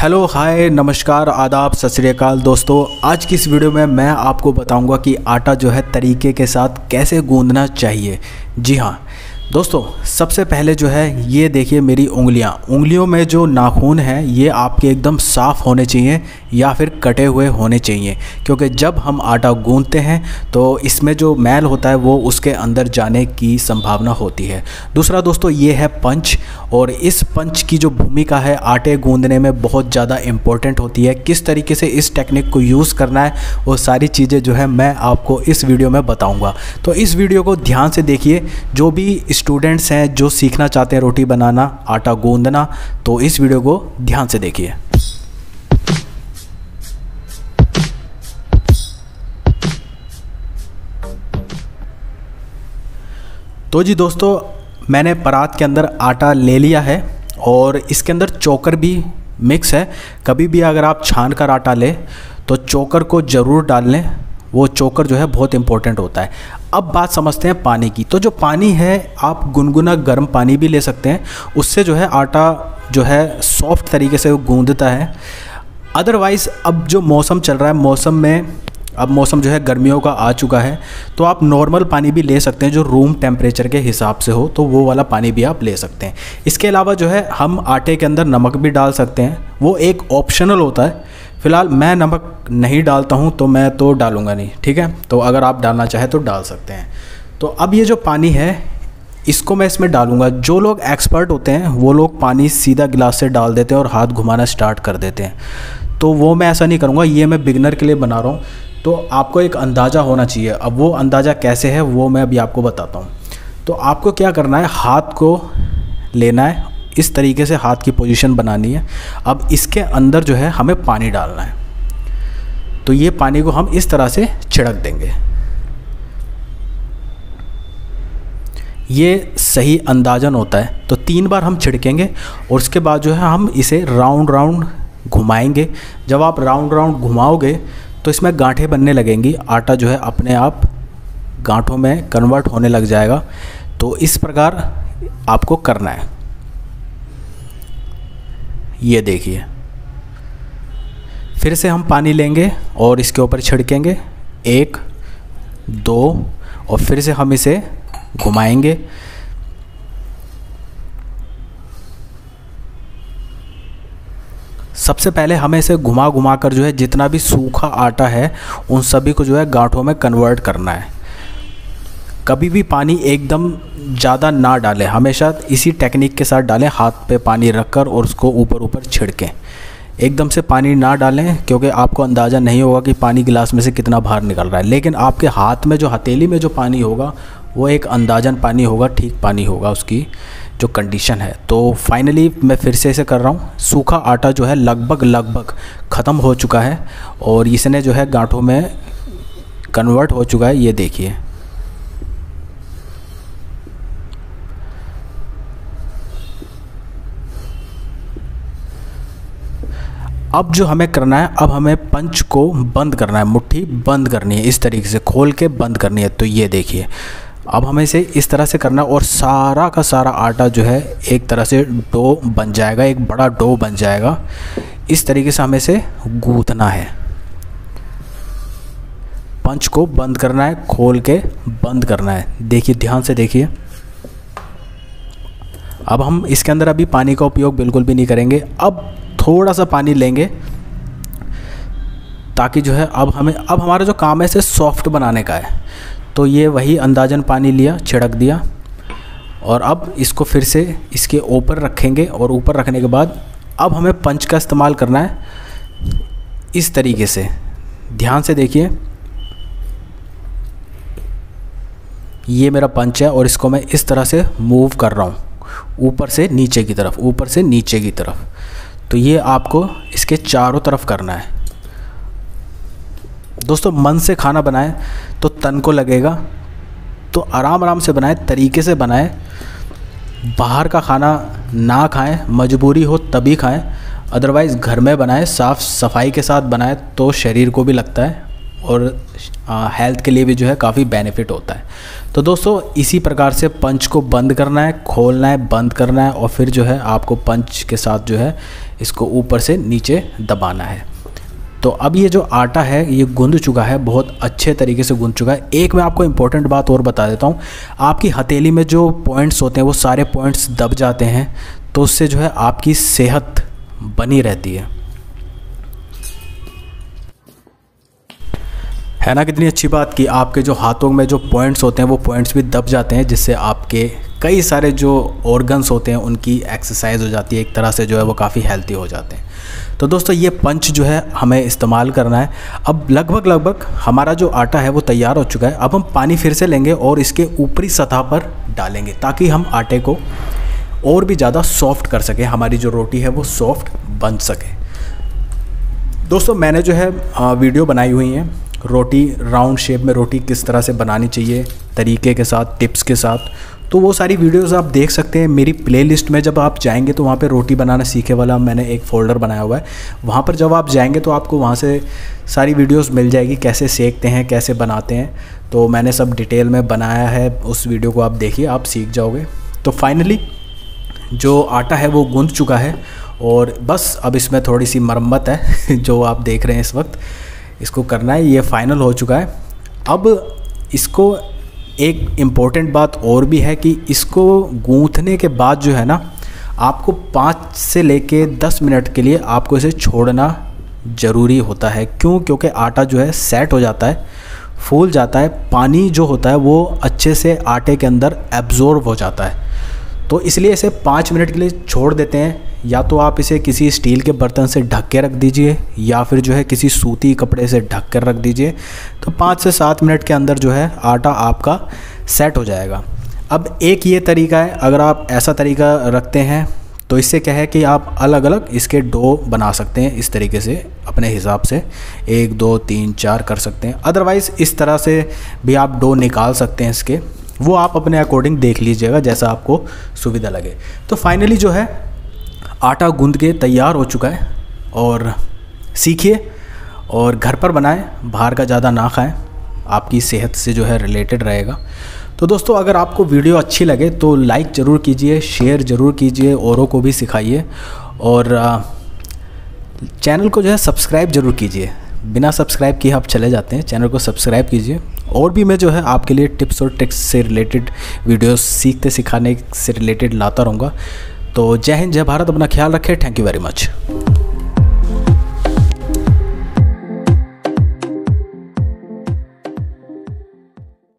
Hello hi नमस्कार आदाब सत श्री अकाल दोस्तों। आज की इस वीडियो में मैं आपको बताऊंगा कि आटा जो है तरीके के साथ कैसे गूंदना चाहिए। जी हाँ दोस्तों, सबसे पहले जो है ये देखिए मेरी उंगलियों में जो नाखून है ये आपके एकदम साफ़ होने चाहिए या फिर कटे हुए होने चाहिए, क्योंकि जब हम आटा गूंदते हैं तो इसमें जो मैल होता है वो उसके अंदर जाने की संभावना होती है। दूसरा दोस्तों ये है पंच, और इस पंच की जो भूमिका है आटे गूंदने में बहुत ज़्यादा इम्पोर्टेंट होती है। किस तरीके से इस टेक्निक को यूज़ करना है वो सारी चीज़ें जो है मैं आपको इस वीडियो में बताऊँगा। तो इस वीडियो को ध्यान से देखिए। जो भी स्टूडेंट्स हैं जो सीखना चाहते हैं रोटी बनाना, आटा गूंदना, तो इस वीडियो को ध्यान से देखिए। तो जी दोस्तों, मैंने परात के अंदर आटा ले लिया है और इसके अंदर चोकर भी मिक्स है। कभी भी अगर आप छान कर आटा लें तो चोकर को ज़रूर डाल लें, वो चोकर जो है बहुत इंपॉर्टेंट होता है। अब बात समझते हैं पानी की। तो जो पानी है आप गुनगुना गर्म पानी भी ले सकते हैं, उससे जो है आटा जो है सॉफ्ट तरीके से गूंदता है। अदरवाइज़ अब जो मौसम चल रहा है, मौसम जो है गर्मियों का आ चुका है, तो आप नॉर्मल पानी भी ले सकते हैं जो रूम टेम्परेचर के हिसाब से हो, तो वो वाला पानी भी आप ले सकते हैं। इसके अलावा जो है हम आटे के अंदर नमक भी डाल सकते हैं, वो एक ऑप्शनल होता है। फ़िलहाल मैं नमक नहीं डालता हूँ तो मैं तो डालूँगा नहीं, ठीक है। तो अगर आप डालना चाहें तो डाल सकते हैं। तो अब ये जो पानी है इसको मैं इसमें डालूँगा। जो लोग एक्सपर्ट होते हैं वो लोग पानी सीधा गिलास से डाल देते हैं और हाथ घुमाना स्टार्ट कर देते हैं, तो वो मैं ऐसा नहीं करूँगा। ये मैं बिगनर के लिए बना रहा हूँ, तो आपको एक अंदाज़ा होना चाहिए। अब वो अंदाज़ा कैसे है वो मैं अभी आपको बताता हूँ। तो आपको क्या करना है, हाथ को लेना है, इस तरीके से हाथ की पोजीशन बनानी है। अब इसके अंदर जो है हमें पानी डालना है, तो ये पानी को हम इस तरह से छिड़क देंगे। ये सही अंदाज़न होता है, तो 3 बार हम छिड़केंगे और उसके बाद जो है हम इसे राउंड राउंड घुमाएंगे। जब आप राउंड राउंड घुमाओगे तो इसमें गांठें बनने लगेंगी, आटा जो है अपने आप गांठों में कन्वर्ट होने लग जाएगा। तो इस प्रकार आपको करना है। ये देखिए, फिर से हम पानी लेंगे और इसके ऊपर छिड़केंगे, 1 2 और फिर से हम इसे घुमाएंगे। सबसे पहले हमें इसे घुमा घुमा कर जो है जितना भी सूखा आटा है उन सभी को जो है गांठों में कन्वर्ट करना है। कभी भी पानी एकदम ज़्यादा ना डालें, हमेशा इसी टेक्निक के साथ डालें, हाथ पे पानी रखकर और उसको ऊपर ऊपर छिड़कें। एकदम से पानी ना डालें, क्योंकि आपको अंदाज़ा नहीं होगा कि पानी गिलास में से कितना बाहर निकल रहा है। लेकिन आपके हाथ में जो हथेली में जो पानी होगा वो एक अंदाज़न पानी होगा, ठीक पानी होगा, उसकी जो कंडीशन है। तो फाइनली मैं फिर से इसे कर रहा हूँ। सूखा आटा जो है लगभग ख़त्म हो चुका है और इसने जो है गांठों में कन्वर्ट हो चुका है। ये देखिए, अब जो हमें करना है, अब हमें पंच को बंद करना है, मुट्ठी बंद करनी है, इस तरीके से खोल के बंद करनी है। तो ये देखिए, अब हमें इसे इस तरह से करना है और सारा का सारा आटा जो है एक तरह से डो बन जाएगा, एक बड़ा डो बन जाएगा। इस तरीके से हमें इसे गूंथना है। पंच को बंद करना है, खोल के बंद करना है। देखिए, ध्यान से देखिए। अब हम इसके अंदर अभी पानी का उपयोग बिल्कुल भी नहीं करेंगे। अब थोड़ा सा पानी लेंगे ताकि जो है अब हमारा जो काम है इसे सॉफ्ट बनाने का है। तो ये वही अंदाजन पानी लिया, छिड़क दिया और अब इसको फिर से इसके ऊपर रखेंगे और ऊपर रखने के बाद अब हमें पंच का इस्तेमाल करना है इस तरीके से। ध्यान से देखिए, ये मेरा पंच है और इसको मैं इस तरह से मूव कर रहा हूँ, ऊपर से नीचे की तरफ, ऊपर से नीचे की तरफ। तो ये आपको इसके चारों तरफ करना है। दोस्तों, मन से खाना बनाएं तो तन को लगेगा, तो आराम आराम से बनाएं, तरीके से बनाएं। बाहर का खाना ना खाएं, मजबूरी हो तभी खाएं, अदरवाइज़ घर में बनाएं, साफ़ सफाई के साथ बनाएं, तो शरीर को भी लगता है और हेल्थ के लिए भी जो है काफ़ी बेनिफिट होता है। तो दोस्तों इसी प्रकार से पंच को बंद करना है, खोलना है, बंद करना है और फिर जो है आपको पंच के साथ जो है इसको ऊपर से नीचे दबाना है। तो अब ये जो आटा है ये गूंद चुका है, बहुत अच्छे तरीके से गूंद चुका है। एक मैं आपको इम्पोर्टेंट बात और बता देता हूँ, आपकी हथेली में जो पॉइंट्स होते हैं वो सारे पॉइंट्स दब जाते हैं, तो उससे जो है आपकी सेहत बनी रहती है ना। कितनी अच्छी बात कि आपके जो हाथों में जो पॉइंट्स होते हैं वो पॉइंट्स भी दब जाते हैं, जिससे आपके कई सारे जो ऑर्गन्स होते हैं उनकी एक्सरसाइज हो जाती है, एक तरह से जो है वो काफ़ी हेल्थी हो जाते हैं। तो दोस्तों ये पंच जो है हमें इस्तेमाल करना है। अब लगभग हमारा जो आटा है वो तैयार हो चुका है। अब हम पानी फिर से लेंगे और इसके ऊपरी सतह पर डालेंगे, ताकि हम आटे को और भी ज़्यादा सॉफ्ट कर सकें, हमारी जो रोटी है वो सॉफ्ट बन सके। दोस्तों मैंने जो है वीडियो बनाई हुई है रोटी, राउंड शेप में रोटी किस तरह से बनानी चाहिए तरीके के साथ, टिप्स के साथ, तो वो सारी वीडियोस आप देख सकते हैं मेरी प्लेलिस्ट में। जब आप जाएंगे तो वहाँ पे रोटी बनाना सीखे वाला मैंने एक फ़ोल्डर बनाया हुआ है, वहाँ पर जब आप जाएंगे तो आपको वहाँ से सारी वीडियोस मिल जाएगी, कैसे सेकते हैं, कैसे बनाते हैं। तो मैंने सब डिटेल में बनाया है, उस वीडियो को आप देखिए, आप सीख जाओगे। तो फाइनली जो आटा है वो गूंद चुका है और बस अब इसमें थोड़ी सी मरम्मत है जो आप देख रहे हैं इस वक्त, इसको करना है। ये फाइनल हो चुका है। अब इसको एक इम्पॉर्टेंट बात और भी है कि इसको गूंथने के बाद जो है ना, आपको 5 से लेके 10 मिनट के लिए आपको इसे छोड़ना ज़रूरी होता है। क्यों? क्योंकि आटा जो है सेट हो जाता है, फूल जाता है, पानी जो होता है वो अच्छे से आटे के अंदर एब्जॉर्ब हो जाता है। तो इसलिए इसे 5 मिनट के लिए छोड़ देते हैं। या तो आप इसे किसी स्टील के बर्तन से ढक के रख दीजिए, या फिर जो है किसी सूती कपड़े से ढक कर रख दीजिए। तो 5 से 7 मिनट के अंदर जो है आटा आपका सेट हो जाएगा। अब एक ये तरीका है, अगर आप ऐसा तरीका रखते हैं तो इससे क्या है कि आप अलग अलग इसके डो बना सकते हैं, इस तरीके से अपने हिसाब से 1 2 3 4 कर सकते हैं। अदरवाइज़ इस तरह से भी आप डो निकाल सकते हैं इसके, वो आप अपने अकॉर्डिंग देख लीजिएगा जैसा आपको सुविधा लगे। तो फाइनली जो है आटा गूंद के तैयार हो चुका है। और सीखिए और घर पर बनाएं, बाहर का ज़्यादा ना खाएं, आपकी सेहत से जो है रिलेटेड रहेगा। तो दोस्तों अगर आपको वीडियो अच्छी लगे तो लाइक ज़रूर कीजिए, शेयर ज़रूर कीजिए, औरों को भी सिखाइए, और चैनल को जो है सब्सक्राइब ज़रूर कीजिए। बिना सब्सक्राइब किए आप चले जाते हैं, चैनल को सब्सक्राइब कीजिए। और भी मैं जो है आपके लिए टिप्स और ट्रिक्स से रिलेटेड वीडियोस सीखते सिखाने से रिलेटेड लाता रहूँगा। तो जय हिंद, जय भारत, अपना ख्याल रखें। Thank you very much.